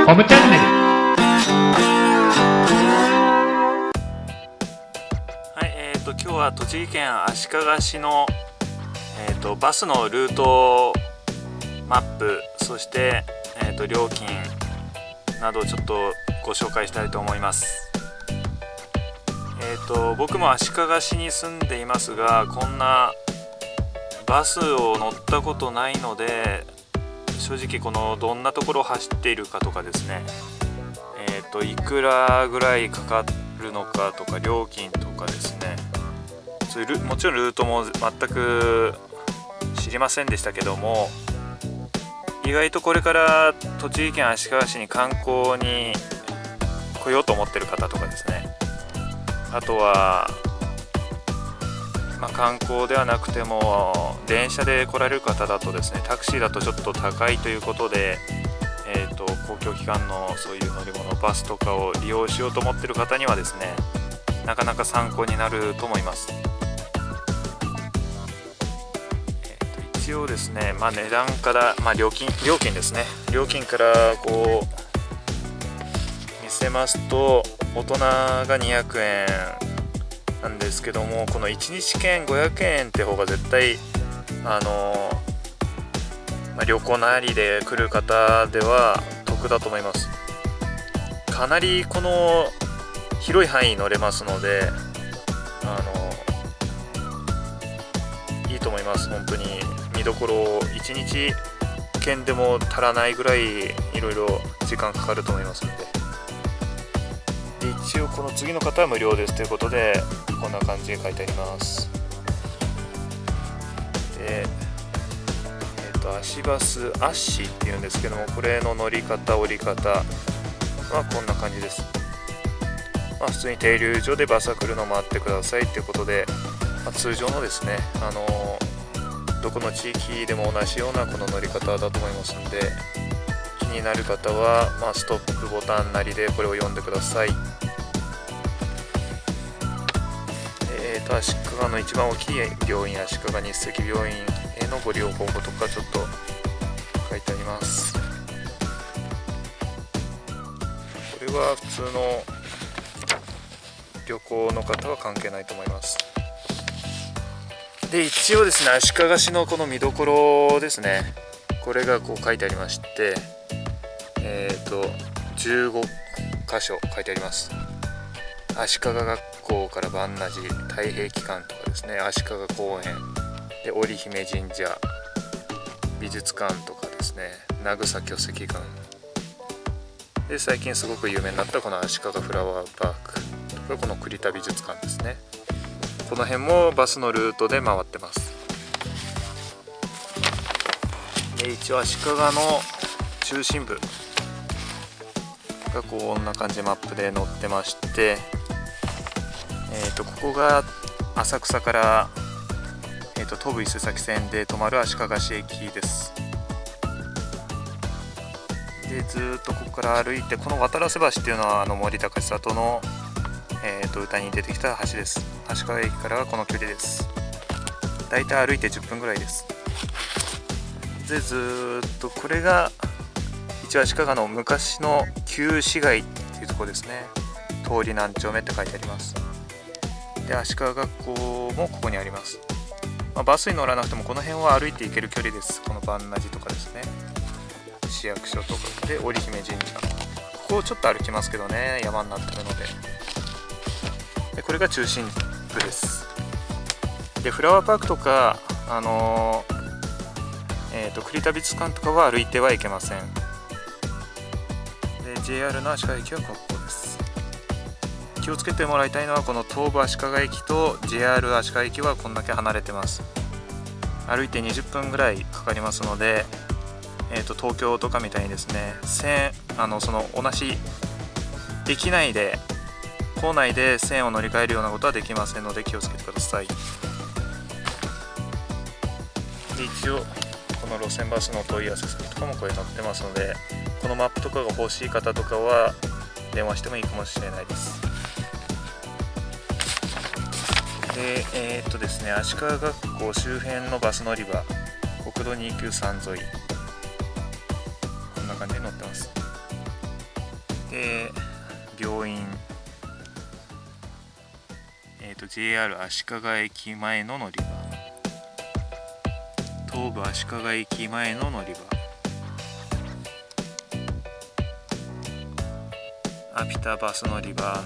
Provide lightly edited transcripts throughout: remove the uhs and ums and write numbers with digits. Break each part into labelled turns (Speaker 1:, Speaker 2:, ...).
Speaker 1: コムチャンネル。
Speaker 2: はい、今日は栃木県足利市の、バスのルートマップ、そして、料金などをちょっとご紹介したいと思います。僕も足利市に住んでいますが、こんなバスを乗ったことないので、正直このどんなところを走っているかとかですね、いくらぐらいかかるのかとか、料金とかですね、そういうもちろんルートも全く知りませんでしたけども、意外とこれから栃木県足利市に観光に来ようと思ってる方とかですね、あとは、観光ではなくても電車で来られる方だとですね、タクシーだとちょっと高いということで、公共機関のそういう乗り物、バスとかを利用しようと思っている方にはですね、なかなか参考になると思います。一応ですね、値段から、料金ですね、料金からこう見せますと、大人が200円なんですけども、この1日券500円って方が絶対旅行なりで来る方では得だと思います。かなりこの広い範囲乗れますので、いいと思います。本当に見どころを1日券でも足らないぐらいいろいろ時間かかると思いますので。一応この次の方は無料ですということで、こんな感じで書いてあります。で、足バスアッシーっていうんですけども、これの乗り方降り方はこんな感じです。普通に停留所でバスが来るのを待ってくださいということで、通常のですね、どこの地域でも同じようなこの乗り方だと思いますので、気になる方は、ストップボタンなりでこれを読んでください。足利の一番大きい病院、足利日赤病院へのご利用方法とかちょっと書いてあります。これは普通の旅行の方は関係ないと思います。で、一応ですね、足利市のこの見どころですね、これがこう書いてありまして、15箇所書いてあります。足利学校から万那寺太平機関とかですね、足利公園で織姫神社、美術館とかですね、名草巨石館で、最近すごく有名になったこの足利フラワーパークとか、この栗田美術館ですね、この辺もバスのルートで回ってます。で、一応足利の中心部がこんな感じでマップで載ってまして、ここが浅草から、東武伊勢崎線で止まる足利市駅です。で、ずっとここから歩いて、この渡良瀬橋っていうのは森高千里の、歌に出てきた橋です。足利駅からはこの距離です。だいたい歩いて10分ぐらいです。で、ずっとこれが一応足利の昔の旧市街っていうところですね。通り何丁目って書いてあります。で、足利学校もここにあります。バスに乗らなくてもこの辺は歩いて行ける距離です。この万那寺とかですね、市役所とかで織姫神社、ここをちょっと歩きますけどね、山になってるので。これが中心部です。で、フラワーパークとか栗田美術館とかは歩いてはいけません。で、 JR の足利駅はここです。気をつけてもらいたいのは、この東武足利駅と JR 足利駅はこんだけ離れてます。歩いて20分ぐらいかかりますので、東京とかみたいにですね、その同じ駅内で構内で線を乗り換えるようなことはできませんので、気をつけてください。で、一応この路線バスの問い合わせ先とかもこれ載ってますので、このマップとかが欲しい方とかは電話してもいいかもしれないです。で、ですね、足利学校周辺のバス乗り場、国道293沿い、こんな感じに載ってます。 で病院、JR 足利駅前の乗り場、東武足利駅前の乗り場、アピタバス乗り場。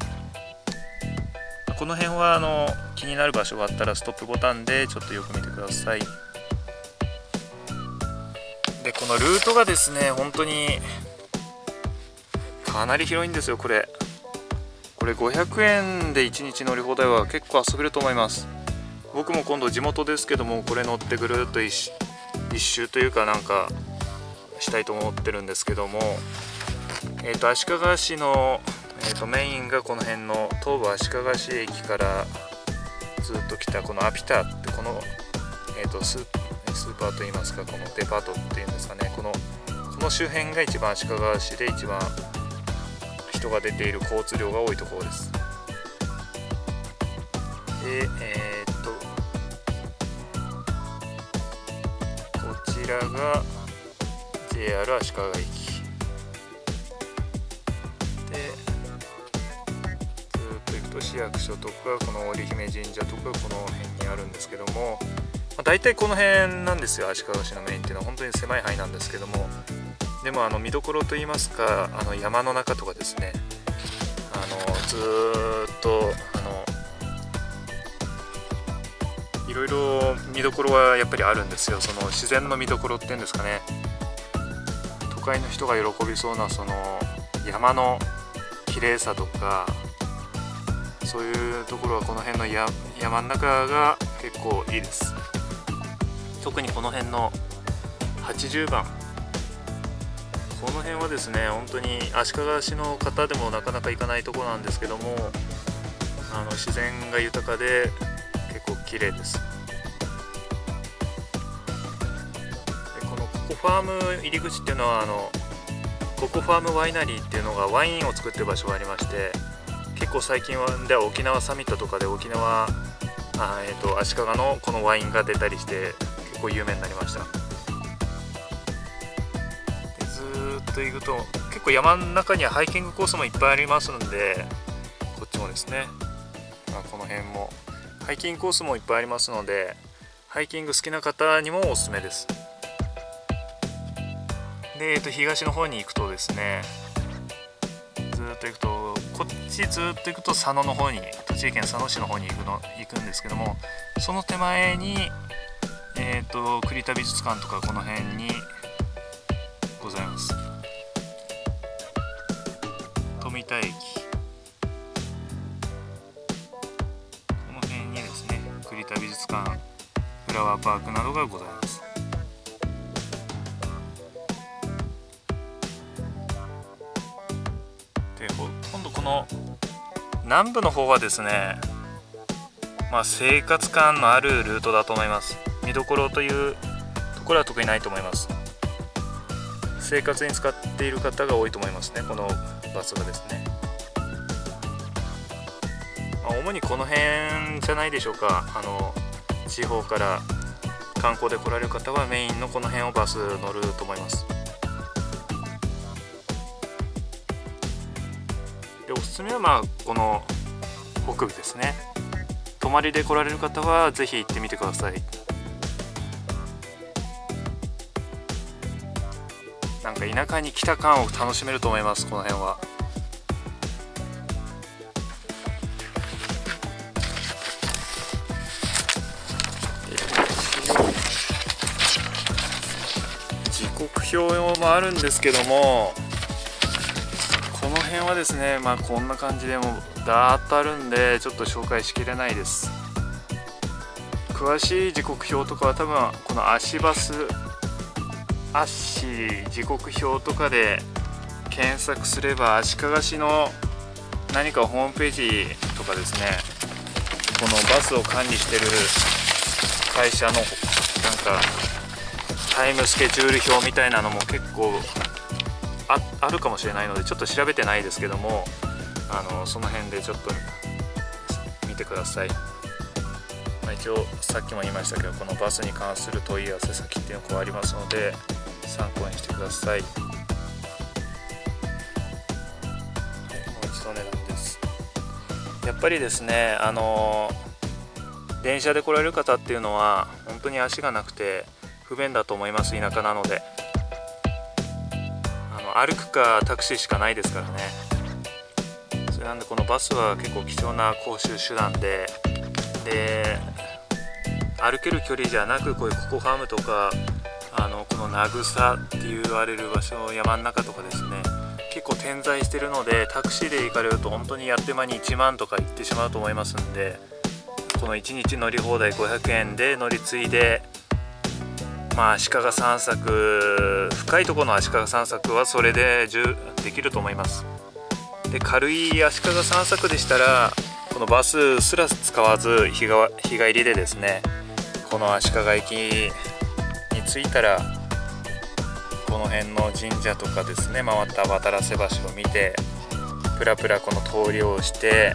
Speaker 2: この辺は気になる場所があったらストップボタンでちょっとよく見てください。でこのルートがですね、本当にかなり広いんですよ。これ500円で1日乗り放題は結構遊べると思います。僕も今度地元ですけども、これ乗ってぐるっと一周というかなんかしたいと思ってるんですけども、足利市の、メインがこの辺の東武足利市駅からずっと来たこのアピタってこの、スーパーといいますか、このデパートっていうんですかね、この周辺が一番足利市で一番人が出ている、交通量が多いところです。でこちらが JR 足利駅で、ずっと行くと市役所とかこの織姫神社とかこの辺にあるんですけども、大体この辺なんですよ。足利市のメインっていうのは本当に狭い範囲なんですけども、でも見どころといいますか、山の中とかですね、ずーっといろいろ見どころはやっぱりあるんですよ。その自然の見どころっていうんですかね、都会の人が喜びそうなその山の綺麗さとか、そういうところはこの辺の山の中が結構いいです。特にこの辺の80番、この辺はですね、本当に足利市の方でもなかなか行かないところなんですけども、自然が豊かで結構綺麗です。でこのココファーム入り口っていうのはココファームワイナリーっていうのがワインを作ってる場所がありまして、結構最近では沖縄サミットとかで沖縄足利のこのワインが出たりして結構有名になりました。でずーっと行くと結構山の中にはハイキングコースもいっぱいありますので、こっちもですね、この辺もハイキングコースもいっぱいありますので、ハイキング好きな方にもおすすめです。で、東の方に行くとですね、ずーっと行くとこっちずっと行くと佐野の方に、栃木県佐野市の方に行くんですけども、その手前に栗田美術館とかこの辺にございます。富田駅、この辺にですね、栗田美術館、フラワーパークなどがございます。で今度この南部の方はですね、生活感のあるルートだと思います。見どころというところは特にないと思います。生活に使っている方が多いと思いますね、このバスがですね。主にこの辺じゃないでしょうか。地方から観光で来られる方はメインのこの辺をバス乗ると思います。でおすすめはこの北部ですね。泊まりで来られる方はぜひ行ってみてください。なんか田舎に来た感を楽しめると思います、この辺は。時刻表もあるんですけども、この辺はですね、こんな感じでもうダーッとあるんでちょっと紹介しきれないです。詳しい時刻表とかは多分この足時刻表とかで検索すれば、足利市の何かホームページとかですね、このバスを管理してる会社のなんかタイムスケジュール表みたいなのも結構あるかもしれないので、ちょっと調べてないですけども、その辺でちょっと見てください。一応さっきも言いましたけど、このバスに関する問い合わせ先っていうのがありますので参考にしてください。 スト値段です。やっぱりですね、電車で来られる方っていうのは本当に足がなくて不便だと思います。田舎なので歩くかタクシーしかないですからね。それなんでこのバスは結構貴重な交通手段で、歩ける距離じゃなく、こういうココファームとかこの名草って言われる場所、山の中とかですね、結構点在してるので、タクシーで行かれると本当にやって間に1万とか行ってしまうと思いますんで、この1日乗り放題500円で乗り継いで、足利散策、深いところの足利散策はそれでできると思います。で、軽い足利散策でしたらこのバスすら使わず日帰りでですね、この足利駅に着いたらこの辺の神社とかですね、回った渡良瀬橋を見て、プラプラこの通りをして、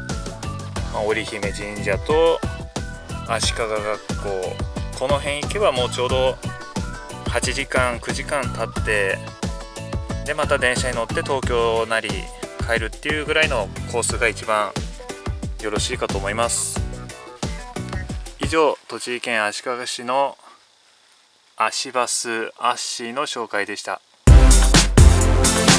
Speaker 2: 織姫神社と足利学校、この辺行けばもうちょうど8時間9時間経って、でまた電車に乗って東京なり帰るっていうぐらいのコースが一番よろしいかと思います。以上、栃木県足利市の足バスアッシーの紹介でした。